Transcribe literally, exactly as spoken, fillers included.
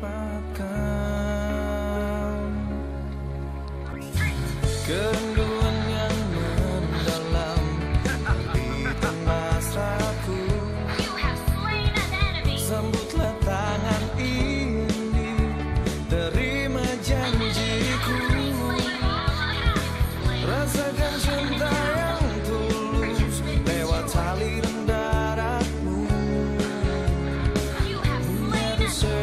dapatkan. Kerinduan yang mendalam di tengah seraku. Sambutlah tangan ini, terima janjiku. Rasakan cinta yang tulus lewat aliran darahmu. Never